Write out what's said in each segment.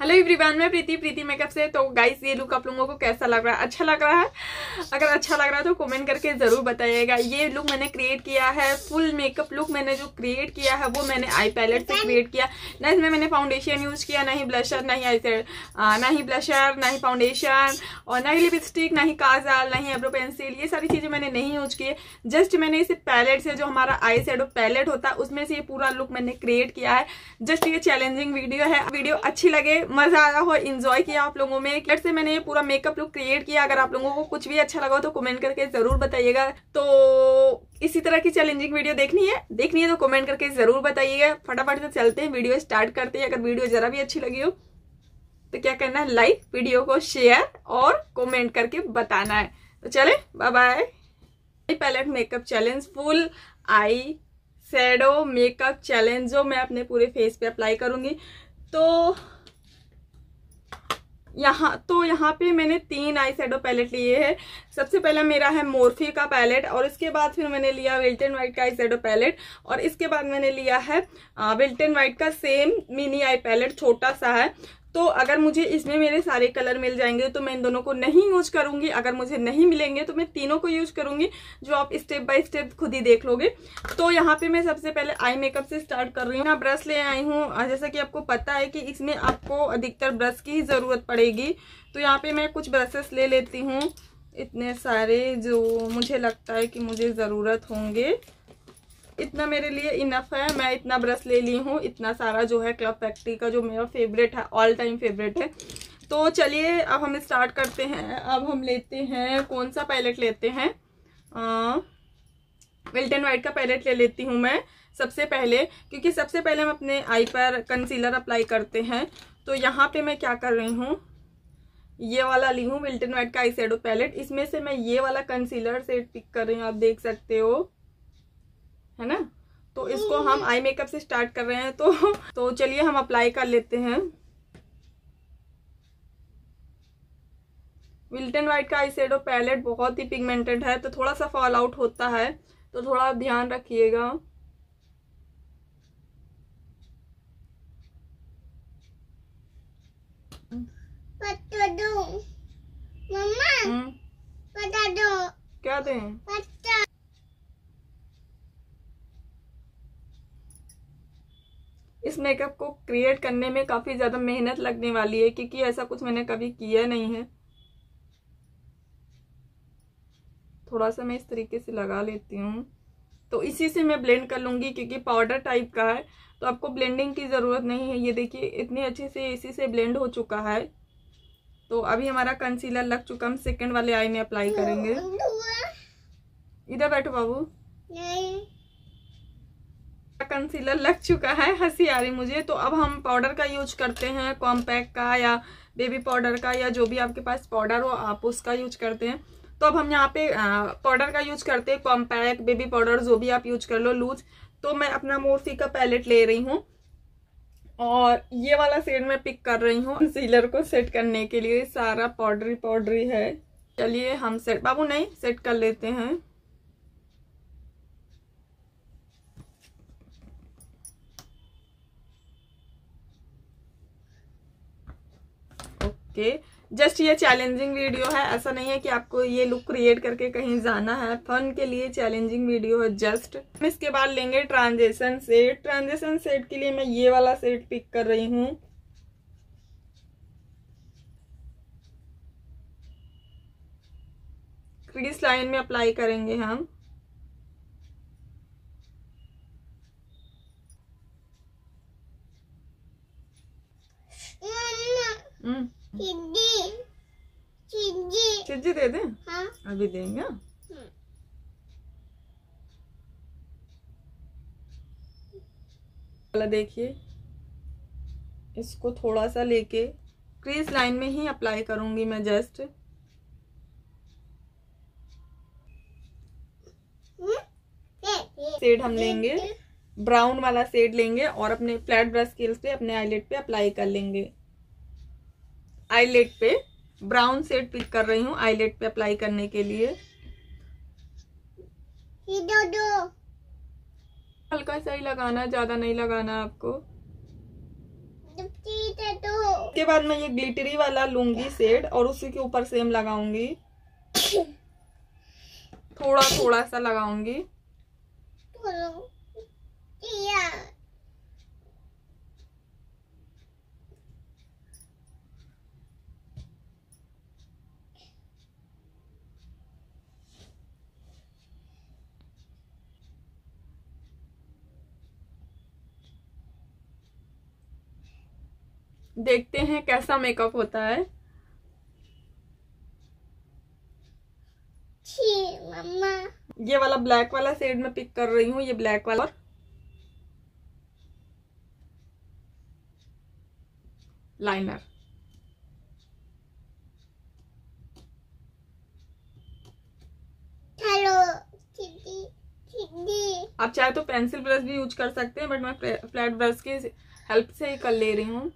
Hello everyone, मैं प्रीति makeup से। तो गाइस, ये लुक आप लोगों को कैसा लग रहा है? अच्छा लग रहा है? अगर अच्छा लग रहा है तो कमेंट करके जरूर बताइएगा। ये लुक मैंने क्रिएट किया है, फुल मेकअप लुक मैंने जो क्रिएट किया है वो मैंने आई पैलेट से क्रिएट किया। ना इसमें मैंने फाउंडेशन यूज किया, ना ही ब्लशर, ना ही ना ही ब्लशर, ना ही फाउंडेशन, और ना ही लिपस्टिक, ना ही काजल, ना ही आईब्रो पेंसिल। ये सारी चीजें मैंने नहीं यूज की। जस्ट मैंने इसे पैलेट से, जो हमारा आई शेडो पैलेट होता है, उसमें से ये पूरा लुक मैंने क्रिएट किया है। जस्ट ये चैलेंजिंग वीडियो है। वीडियो अच्छी लगे, मजा आया हो, एंजॉय किया आप लोगों में, क्लियर से मैंने ये पूरा मेकअप लुक क्रिएट किया। अगर आप लोगों को कुछ भी अच्छा लगा हो तो कमेंट करके जरूर बताइएगा। तो इसी तरह की चैलेंजिंग वीडियो देखनी है तो कमेंट करके जरूर बताइएगा। फटाफट से चलते हैं, वीडियो स्टार्ट करते हैं। अगर वीडियो जरा भी अच्छी लगी हो तो क्या करना है, लाइक, वीडियो को शेयर और कमेंट करके बताना है। तो चले, bye bye. Palette makeup challenge, full eye shadow makeup challenge, जो मैं अपने पूरे फेस पे अप्लाई करूंगी। तो यहाँ पे मैंने 3 आई शैडो पैलेट लिए हैं। सबसे पहला मेरा है मोर्फी का पैलेट, और इसके बाद फिर मैंने लिया विल्ट एंड वाइट का आई शैडो पैलेट, और इसके बाद मैंने लिया है विल्ट एंड वाइट का सेम मिनी आई पैलेट, छोटा सा है। तो अगर मुझे इसमें मेरे सारे कलर मिल जाएंगे तो मैं इन दोनों को नहीं यूज करूंगी। अगर मुझे नहीं मिलेंगे तो मैं तीनों को यूज करूंगी, जो आप स्टेप बाय स्टेप खुद ही देख लोगे। तो यहाँ पे मैं सबसे पहले आई मेकअप से स्टार्ट कर रही हूँ। मैं ब्रश ले आई हूँ। जैसा कि आपको पता है कि इसमें आपको अधिकतर ब्रश की ही जरूरत पड़ेगी। तो यहाँ पे मैं कुछ ब्रशेस ले लेती हूँ, इतने सारे जो मुझे लगता है कि मुझे जरूरत होंगे। इतना मेरे लिए इनफ है। मैं इतना ब्रश ले ली हूँ, इतना सारा जो है क्लब फैक्ट्री का, जो मेरा फेवरेट है, ऑल टाइम फेवरेट है। तो चलिए अब हम स्टार्ट करते हैं। अब हम लेते हैं, कौन सा पैलेट लेते हैं, विल्ट एंड वाइट का पैलेट ले लेती हूँ मैं सबसे पहले, क्योंकि सबसे पहले हम अपने आई पर कंसीलर अप्लाई करते हैं। तो यहाँ पे मैं क्या कर रही हूँ, ये वाला ली हूँ विल्ट एंड वाइट का आई शैडो पैलेट। इसमें से मैं ये वाला कंसीलर शेड पिक कर रही हूँ, आप देख सकते हो, है ना। तो इसको हम आई मेकअप से स्टार्ट कर रहे हैं। तो चलिए हम अप्लाई कर लेते हैं। विल्ट एंड वाइट का आई शैडो पैलेट बहुत ही पिगमेंटेड है, तो थोड़ा सा फॉल आउट होता है, तो थोड़ा ध्यान रखिएगा। बता दो मम्मा, बता दो क्या दें? इस मेकअप को क्रिएट करने में काफी ज्यादा मेहनत लगने वाली है, क्योंकि ऐसा कुछ मैंने कभी किया नहीं है। थोड़ा सा मैं इस तरीके से लगा लेती हूँ, तो इसी से मैं ब्लेंड कर लूंगी, क्योंकि पाउडर टाइप का है तो आपको ब्लेंडिंग की जरूरत नहीं है। ये देखिए, इतनी अच्छे से इसी से ब्लेंड हो चुका है। तो अभी हमारा कंसीलर लग चुका, हम सेकंड वाले आई में अप्लाई करेंगे। इधर बैठो बाबू। नहीं, कंसीलर लग चुका है, हंसी आ रही मुझे। तो अब हम पाउडर का यूज करते हैं, कॉम्पैक्ट का या बेबी पाउडर का, या जो भी आपके पास पाउडर हो आप उसका यूज करते हैं। तो अब हम यहाँ पे पाउडर का यूज करते हैं, कॉम्पैक्ट, बेबी पाउडर, जो भी आप यूज कर लो, लूज। तो मैं अपना मोर्फी का पैलेट ले रही हूँ, और ये वाला शेड में पिक कर रही हूँ कंसीलर को सेट करने के लिए। सारा पाउडरी है। चलिए हम सेट, बाबू नहीं, सेट कर लेते हैं। जस्ट ये चैलेंजिंग वीडियो है, ऐसा नहीं है कि आपको ये लुक क्रिएट करके कहीं जाना है। फन के लिए चैलेंजिंग वीडियो है जस्ट। इसके बाद लेंगे ट्रांजिशन शेड। ट्रांजिशन शेड के लिए मैं ये वाला शेड पिक कर रही हूँ। क्रीज लाइन में अप्लाई करेंगे हम। चिज्जी दे दें? हाँ? अभी देंगे। देखिए, इसको थोड़ा सा लेके क्रीज लाइन में ही अप्लाई करूंगी मैं जस्ट। शेड हम लेंगे, ब्राउन वाला शेड लेंगे, और अपने फ्लैट ब्रश स्केल्स पे अपने आईलेट पे अप्लाई कर लेंगे। आईलेट पे ब्राउन शेड पिक कर रही हूँ आईलेट पे अप्लाई करने के लिए। हल्का सा ही लगाना, ज्यादा नहीं लगाना आपको। उसके बाद मैं ये ग्लिटरी वाला लूंगी शेड और उसी के ऊपर सेम लगाऊंगी, थोड़ा थोड़ा सा लगाऊंगी। देखते हैं कैसा मेकअप होता है। मम्मा ये वाला ब्लैक वाला शेड में पिक कर रही हूँ, ये ब्लैक वाला लाइनर। आप चाहे तो पेंसिल ब्रश भी यूज कर सकते हैं, बट मैं फ्लैट ब्रश की हेल्प से ही कर ले रही हूँ।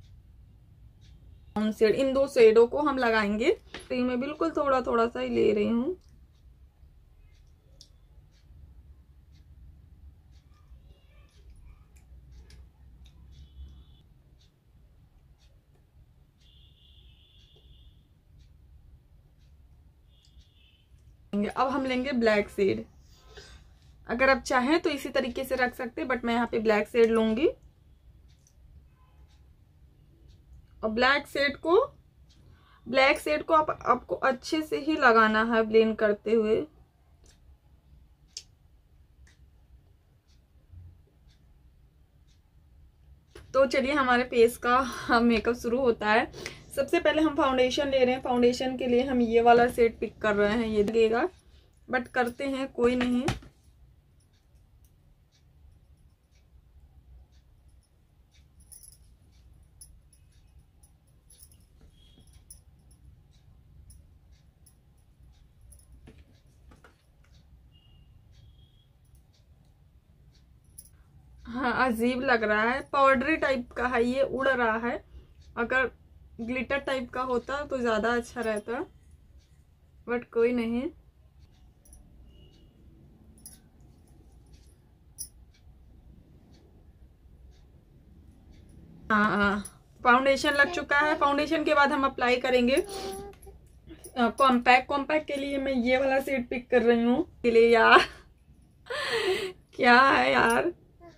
शेड, इन दो शेडों को हम लगाएंगे, तो मैं बिल्कुल थोड़ा थोड़ा सा ही ले रही हूँ। अब हम लेंगे ब्लैक शेड। अगर आप चाहें तो इसी तरीके से रख सकते हैं, बट मैं यहाँ पे ब्लैक शेड लूंगी और ब्लैक शेड को आपको अच्छे से ही लगाना है ब्लेंड करते हुए। तो चलिए हमारे फेस का मेकअप शुरू होता है। सबसे पहले हम फाउंडेशन ले रहे हैं। फाउंडेशन के लिए हम ये वाला शेड पिक कर रहे हैं, ये लगेगा बट करते हैं, कोई नहीं। हाँ, अजीब लग रहा है, पाउडरी टाइप का है, ये उड़ रहा है। अगर ग्लिटर टाइप का होता तो ज्यादा अच्छा रहता, बट कोई नहीं। हाँ, फाउंडेशन लग चुका है। फाउंडेशन के बाद हम अप्लाई करेंगे कॉम्पैक्ट के लिए मैं ये वाला शेड पिक कर रही हूँ। के लिए यार क्या है यार,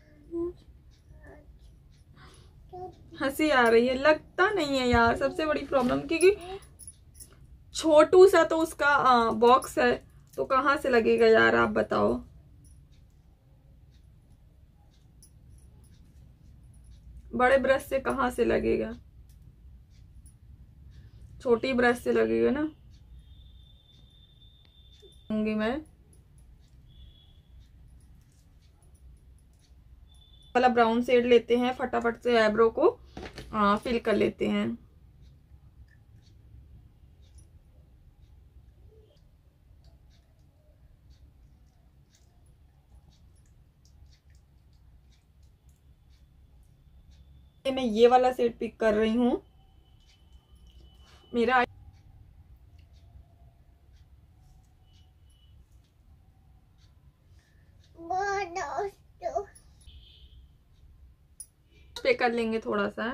हंसी आ रही है, लगता नहीं है यार, सबसे बड़ी प्रॉब्लम, क्योंकि छोटू सा तो उसका बॉक्स है, तो कहाँ से लगेगा यार, आप बताओ। बड़े ब्रश से कहाँ से लगेगा, छोटी ब्रश से लगेगा ना। मैं वाला ब्राउन शेड लेते हैं, फटाफट से आईब्रो को फिल कर लेते हैं। मैं ये वाला शेड पिक कर रही हूँ। मेरा पे कर लेंगे थोड़ा सा,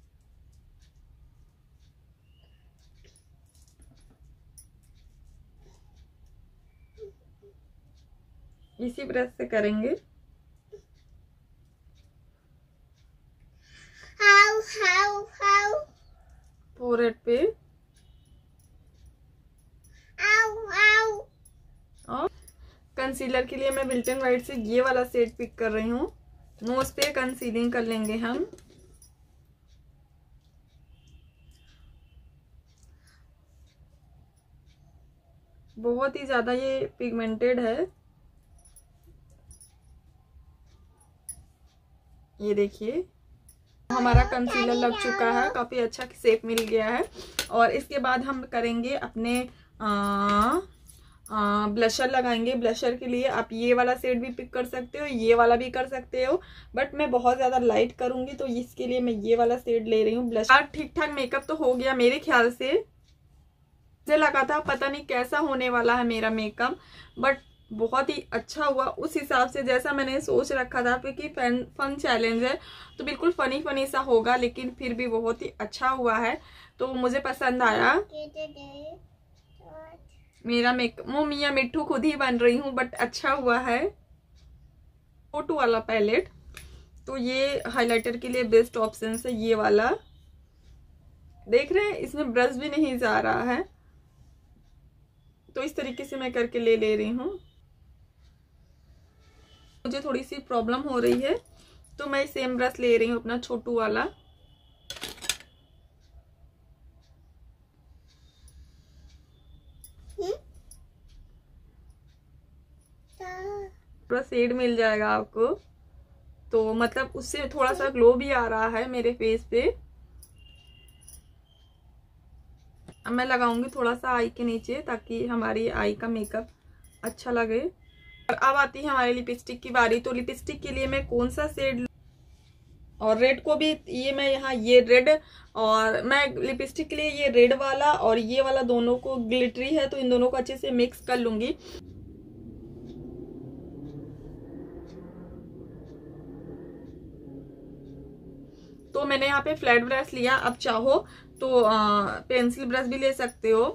इसी ब्रश से करेंगे। फोरहेड पे और कंसीलर के लिए मैं मिल्टन वाइट से ये वाला शेड पिक कर रही हूँ। नोज पे कंसीलिंग कर लेंगे हम। बहुत ही ज्यादा ये पिगमेंटेड है, ये देखिए हमारा कंसीलर लग चुका है, काफी अच्छा शेप मिल गया है। और इसके बाद हम करेंगे अपने ब्लशर लगाएंगे। ब्लशर के लिए आप ये वाला शेड भी पिक कर सकते हो, ये वाला भी कर सकते हो, बट मैं बहुत ज्यादा लाइट करूंगी तो इसके लिए मैं ये वाला शेड ले रही हूँ ब्लशर। ठीक ठाक मेकअप तो हो गया मेरे ख्याल से। मुझे लगा था पता नहीं कैसा होने वाला है मेरा मेकअप, बट बहुत ही अच्छा हुआ उस हिसाब से जैसा मैंने सोच रखा था, क्योंकि फन चैलेंज है तो बिल्कुल फनी फनी सा होगा, लेकिन फिर भी बहुत ही अच्छा हुआ है, तो मुझे पसंद आया। मेरा मियाँ मिट्ठू खुद ही बन रही हूँ, बट अच्छा हुआ है। फोटो वाला पैलेट, तो ये हाइलाइटर के लिए बेस्ट ऑप्शन है ये वाला। देख रहे हैं इसमें ब्रश भी नहीं जा रहा है, तो इस तरीके से मैं करके ले रही हूँ। मुझे थोड़ी सी प्रॉब्लम हो रही है, तो मैं सेम ब्रश ले रही हूँ अपना छोटू वाला। पूरा शेड मिल जाएगा आपको, तो मतलब उससे थोड़ा सा ग्लो भी आ रहा है मेरे फेस पे। अब मैं लगाऊंगी थोड़ा सा आई के नीचे, ताकि हमारी आई का मेकअप अच्छा लगे। और अब आती है हमारी लिपस्टिक की बारी। तो लिपस्टिक के लिए मैं कौन सा शेड, और रेड को भी ये मैं यहाँ ये रेड, और मैं लिपस्टिक के लिए ये रेड वाला और ये वाला दोनों को ग्लिटरी है, तो इन दोनों को अच्छे से मिक्स कर लूंगी। तो मैंने यहाँ पे फ्लैट ब्रश लिया, अब चाहो तो पेंसिल ब्रश भी ले सकते हो।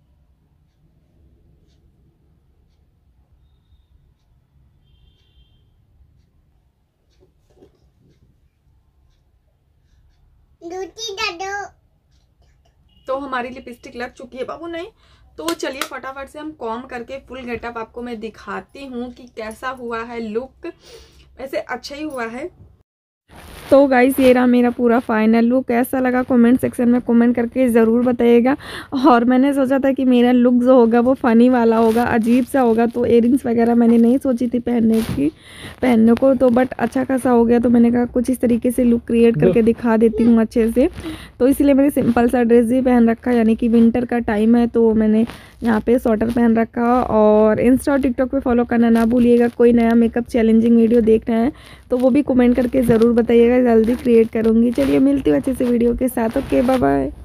तो हमारी लिपस्टिक लग चुकी है बाबू। नहीं तो चलिए फटाफट से हम कॉम करके फुल गेटअप आपको मैं दिखाती हूँ कि कैसा हुआ है लुक। वैसे अच्छा ही हुआ है। तो गाइस ये रहा मेरा पूरा फाइनल लुक। कैसा लगा कमेंट सेक्शन में कमेंट करके ज़रूर बताइएगा। और मैंने सोचा था कि मेरा लुक जो होगा वो फ़नी वाला होगा, अजीब सा होगा, तो इयरिंग्स वगैरह मैंने नहीं सोची थी पहनने को, तो बट अच्छा खासा हो गया। तो मैंने कहा कुछ इस तरीके से लुक क्रिएट करके दिखा देती हूँ अच्छे से। तो इसलिए मैंने सिंपल सा ड्रेस भी पहन रखा, यानी कि विंटर का टाइम है तो मैंने यहाँ पे स्वेटर पहन रखा। और इंस्टा और टिकटॉक पे फॉलो करना ना भूलिएगा। कोई नया मेकअप चैलेंजिंग वीडियो देख रहे हैं तो वो भी कमेंट करके ज़रूर बताइएगा, जल्दी क्रिएट करूँगी। चलिए मिलती हूँ अच्छे से वीडियो के साथ। Okay bye bye.